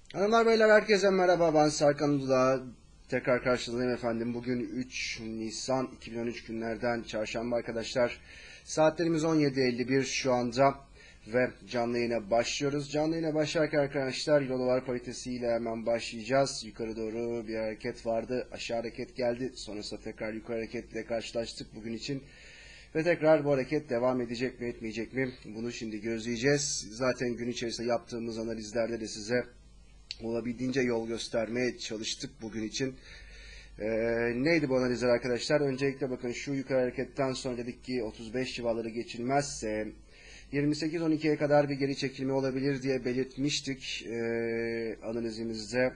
Hanımlar beyler herkese merhaba, ben Serkan Uluda. Tekrar karşınızdayım efendim. Bugün 3 Nisan 2013 günlerden çarşamba arkadaşlar. Saatlerimiz 17.51 şu anda ve canlı yayına başlıyoruz. Canlı yayına başlarken arkadaşlar Euro dolar paritesiyle hemen başlayacağız. Yukarı doğru bir hareket vardı. Aşağı hareket geldi. Sonrasında tekrar yukarı hareketle karşılaştık bugün için. Ve tekrar bu hareket devam edecek mi etmeyecek mi? Bunu şimdi gözleyeceğiz. Zaten gün içerisinde yaptığımız analizlerde de size olabildiğince yol göstermeye çalıştık bugün için. Neydi bu analizler arkadaşlar? Öncelikle bakın, şu yukarı hareketten sonra dedik ki 35 civarları geçilmezse 28-12'ye kadar bir geri çekilme olabilir diye belirtmiştik analizimizde.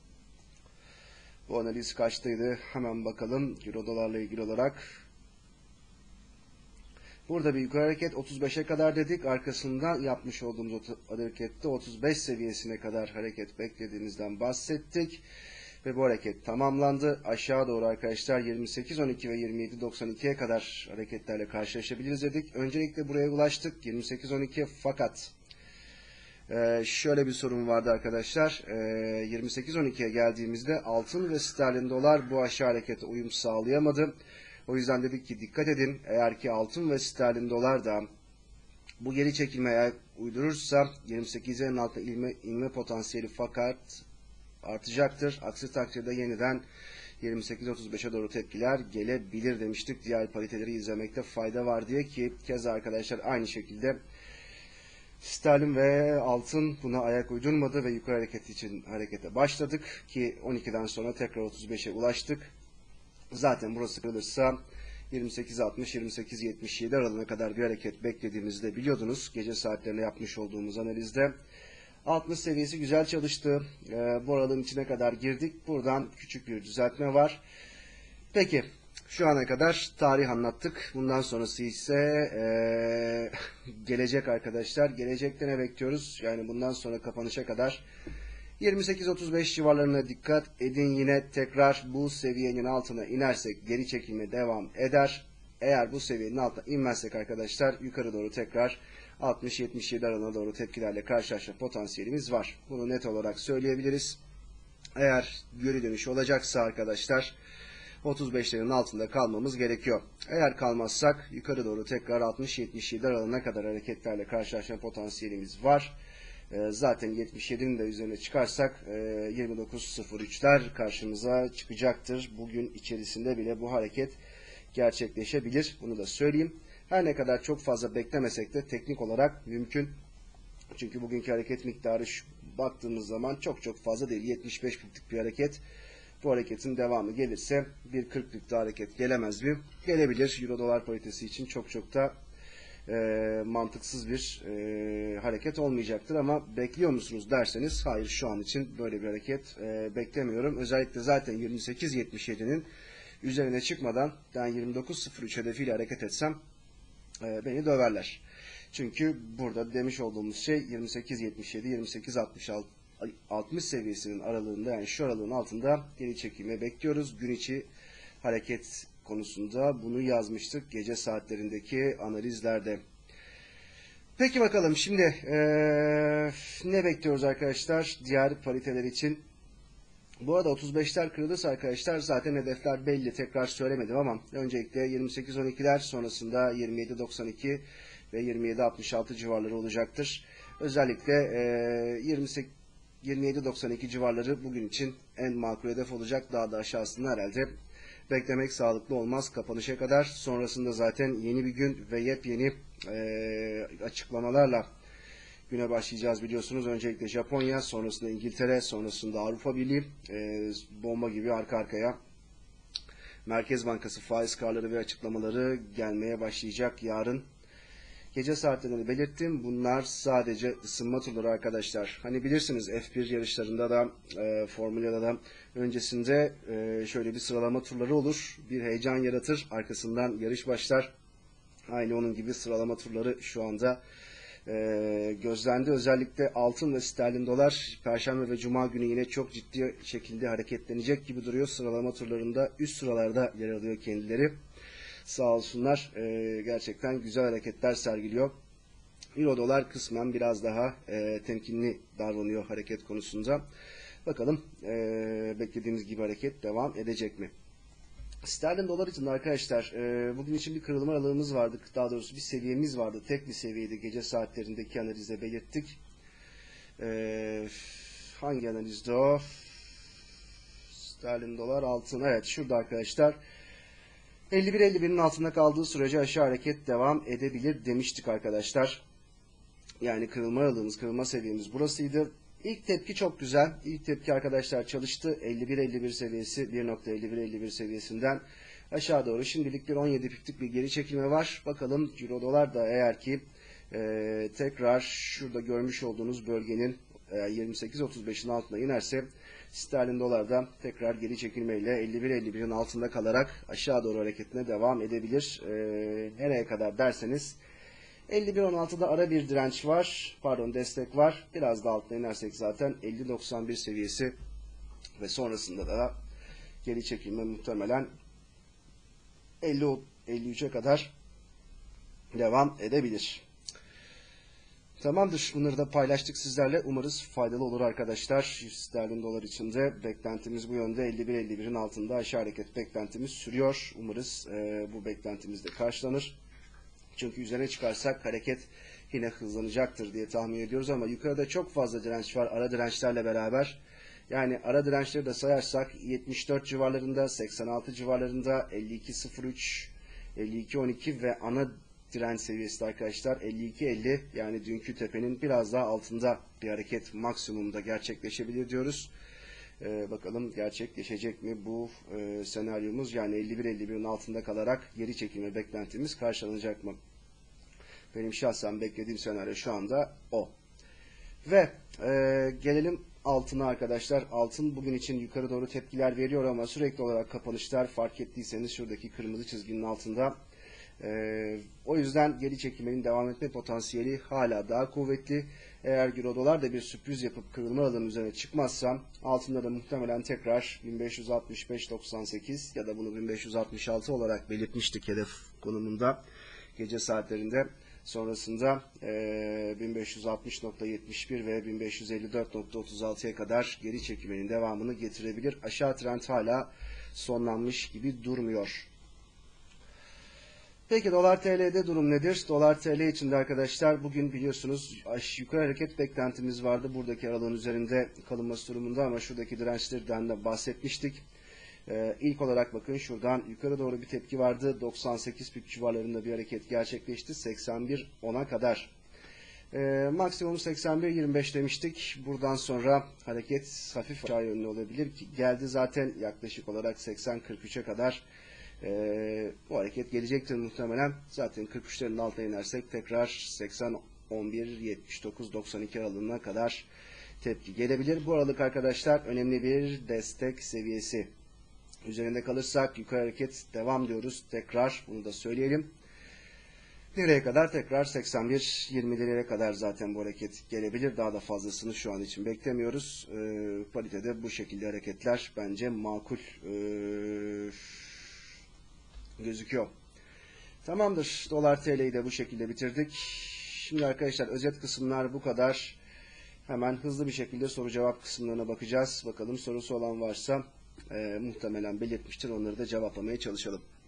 Bu analiz kaçtaydı? Hemen bakalım Euro dolarla ilgili olarak. Burada bir yukarı hareket 35'e kadar dedik. Arkasından yapmış olduğumuz harekette 35 seviyesine kadar hareket beklediğimizden bahsettik. Ve bu hareket tamamlandı. Aşağı doğru arkadaşlar 28.12 ve 27.92'ye kadar hareketlerle karşılaşabiliriz dedik. Öncelikle buraya ulaştık 28.12'ye, fakat şöyle bir sorun vardı arkadaşlar. 28.12'ye geldiğimizde altın ve sterlin dolar bu aşağı harekete uyum sağlayamadı. O yüzden dedik ki dikkat edin, eğer ki altın ve sterlin dolar da bu geri çekilmeye uydurursa 28'lerin altına inme potansiyeli fakat artacaktır. Aksi takdirde yeniden 28-35'e doğru tepkiler gelebilir demiştik. Diğer pariteleri izlemekte fayda var diye, ki keza arkadaşlar aynı şekilde sterlin ve altın buna ayak uydurmadı ve yukarı hareket için harekete başladık ki 12'den sonra tekrar 35'e ulaştık. Zaten burası kırılırsa 28.60-28.77 aralığına kadar bir hareket beklediğimizi de biliyordunuz. Gece saatlerinde yapmış olduğumuz analizde 60 seviyesi güzel çalıştı. Bu aralığın içine kadar girdik. Buradan küçük bir düzeltme var. Peki, şu ana kadar tarih anlattık. Bundan sonrası ise gelecek arkadaşlar. Gelecekte ne bekliyoruz? Yani bundan sonra kapanışa kadar 28-35 civarlarına dikkat edin. Yine tekrar bu seviyenin altına inersek geri çekilme devam eder. Eğer bu seviyenin altına inmezsek arkadaşlar yukarı doğru tekrar 60-77 aralığına doğru tepkilerle karşılaşma potansiyelimiz var. Bunu net olarak söyleyebiliriz. Eğer geri dönüş olacaksa arkadaşlar 35'lerin altında kalmamız gerekiyor. Eğer kalmazsak yukarı doğru tekrar 60-77 aralığına kadar hareketlerle karşılaşma potansiyelimiz var. Zaten 77'nin de üzerine çıkarsak 29.03'ler karşımıza çıkacaktır. Bugün içerisinde bile bu hareket gerçekleşebilir. Bunu da söyleyeyim. Her ne kadar çok fazla beklemesek de teknik olarak mümkün. Çünkü bugünkü hareket miktarı baktığımız zaman çok fazla değil. 75 bir hareket. Bu hareketin devamı gelirse bir 40'lık da hareket gelemez mi? Gelebilir. Euro dolar paritesi için çok da mantıksız bir hareket olmayacaktır, ama bekliyor musunuz derseniz hayır, şu an için böyle bir hareket beklemiyorum. Özellikle zaten 28.77'nin üzerine çıkmadan ben 29.03 hedefiyle hareket etsem beni döverler. Çünkü burada demiş olduğumuz şey 28.77, 28.66 60 seviyesinin aralığında, yani şu aralığın altında geri çekilme bekliyoruz. Gün içi hareket konusunda bunu yazmıştık gece saatlerindeki analizlerde. Peki bakalım şimdi ne bekliyoruz arkadaşlar diğer pariteler için? Bu arada 35'ler kırılırsa arkadaşlar zaten hedefler belli, tekrar söylemedim ama öncelikle 28.12'ler, sonrasında 27.92 ve 27.66 civarları olacaktır. Özellikle 27.92 civarları bugün için en makul hedef olacak. Daha da aşağısını herhalde beklemek sağlıklı olmaz kapanışa kadar. Sonrasında zaten yeni bir gün ve yepyeni açıklamalarla güne başlayacağız biliyorsunuz. Öncelikle Japonya, sonrasında İngiltere, sonrasında Avrupa Birliği bomba gibi arka arkaya Merkez Bankası faiz kararları ve açıklamaları gelmeye başlayacak yarın. Gece saatlerini belirttim. Bunlar sadece ısınma turları arkadaşlar. Hani bilirsiniz F1 yarışlarında da Formula'da da öncesinde şöyle bir sıralama turları olur. Bir heyecan yaratır. Arkasından yarış başlar. Aynı onun gibi sıralama turları şu anda gözlendi. Özellikle altın ve sterlin dolar Perşembe ve Cuma günü yine çok ciddi şekilde hareketlenecek gibi duruyor. Sıralama turlarında üst sıralarda yer alıyor kendileri. Sağ olsunlar, gerçekten güzel hareketler sergiliyor. Euro dolar kısmen biraz daha temkinli davranıyor hareket konusunda. Bakalım beklediğimiz gibi hareket devam edecek mi? Sterlin dolar için de arkadaşlar bugün için bir kırılma aralığımız vardı. Daha doğrusu bir seviyemiz vardı. Tek bir seviyeydi. Gece saatlerindeki analizde belirttik. Hangi analizde o? Sterlin dolar altın. Evet, şurada arkadaşlar. 51-51'in altında kaldığı sürece aşağı hareket devam edebilir demiştik arkadaşlar. Yani kırılma aralığımız, kırılma seviyemiz burasıydı. İlk tepki çok güzel. İlk tepki arkadaşlar çalıştı. 51-51 seviyesi, 1.51-51 seviyesinden aşağı doğru. Şimdilik bir 17 piplik bir geri çekilme var. Bakalım Euro dolar da eğer ki tekrar şurada görmüş olduğunuz bölgenin 28.35'in altına inerse sterlin dolar da tekrar geri çekilmeyle 51-51'in altında kalarak aşağı doğru hareketine devam edebilir. Nereye kadar derseniz 51.16'da ara bir direnç var. Pardon, destek var. Biraz da altına inersek zaten 50.91 seviyesi ve sonrasında da geri çekilme muhtemelen 50-53'e kadar devam edebilir. Tamamdır. Bunları da paylaştık sizlerle. Umarız faydalı olur arkadaşlar. Sterlin dolar için de beklentimiz bu yönde. 51-51'in altında aşağı hareket beklentimiz sürüyor. Umarız bu beklentimiz de karşılanır. Çünkü üzerine çıkarsak hareket yine hızlanacaktır diye tahmin ediyoruz ama yukarıda çok fazla direnç var ara dirençlerle beraber. Yani ara dirençleri de sayarsak 74 civarlarında, 86 civarlarında, 52.03, 52.12 ve ana direnç seviyesi de arkadaşlar 52.50, yani dünkü tepenin biraz daha altında bir hareket maksimumda gerçekleşebilir diyoruz. Bakalım gerçekleşecek mi bu senaryomuz, yani 51-51'in altında kalarak geri çekilme beklentimiz karşılanacak mı? Benim şahsen beklediğim senaryo şu anda o. Ve gelelim altına arkadaşlar. Altın bugün için yukarı doğru tepkiler veriyor ama sürekli olarak kapanışlar, fark ettiyseniz şuradaki kırmızı çizginin altında. O yüzden geri çekilmenin devam etme potansiyeli hala daha kuvvetli. Eğer Euro dolar da bir sürpriz yapıp kırılma alanının üzerine çıkmazsa altında da muhtemelen tekrar 1565.98 ya da bunu 1566 olarak belirtmiştik hedef konumunda gece saatlerinde. Sonrasında 1560.71 ve 1554.36'ya kadar geri çekilmenin devamını getirebilir. Aşağı trend hala sonlanmış gibi durmuyor. Peki dolar TL'de durum nedir? Dolar TL için de arkadaşlar bugün biliyorsunuz yukarı hareket beklentimiz vardı. Buradaki aralığın üzerinde kalınması durumunda ama şuradaki dirençlerden de bahsetmiştik. İlk olarak bakın şuradan yukarı doğru bir tepki vardı. 98 pip civarlarında bir hareket gerçekleşti. 81.10'a kadar. Maksimum 81.25 demiştik. Buradan sonra hareket hafif aşağı yönlü olabilir ki geldi zaten yaklaşık olarak 80.43'e kadar. Bu hareket gelecektir muhtemelen. Zaten 43'lerin altına inersek tekrar 80-11-79-92 aralığına kadar tepki gelebilir. Bu aralık arkadaşlar önemli bir destek seviyesi. Üzerinde kalırsak yukarı hareket devam diyoruz. Tekrar bunu da söyleyelim. Nereye kadar? Tekrar 81-20'lere kadar zaten bu hareket gelebilir. Daha da fazlasını şu an için beklemiyoruz. Paritede bu şekilde hareketler bence makul gözüküyor. Tamamdır. Dolar TL'yi de bu şekilde bitirdik. Şimdi arkadaşlar özet kısımlar bu kadar. Hemen hızlı bir şekilde soru cevap kısımlarına bakacağız. Bakalım sorusu olan varsa muhtemelen belirtmiştir. Onları da cevaplamaya çalışalım.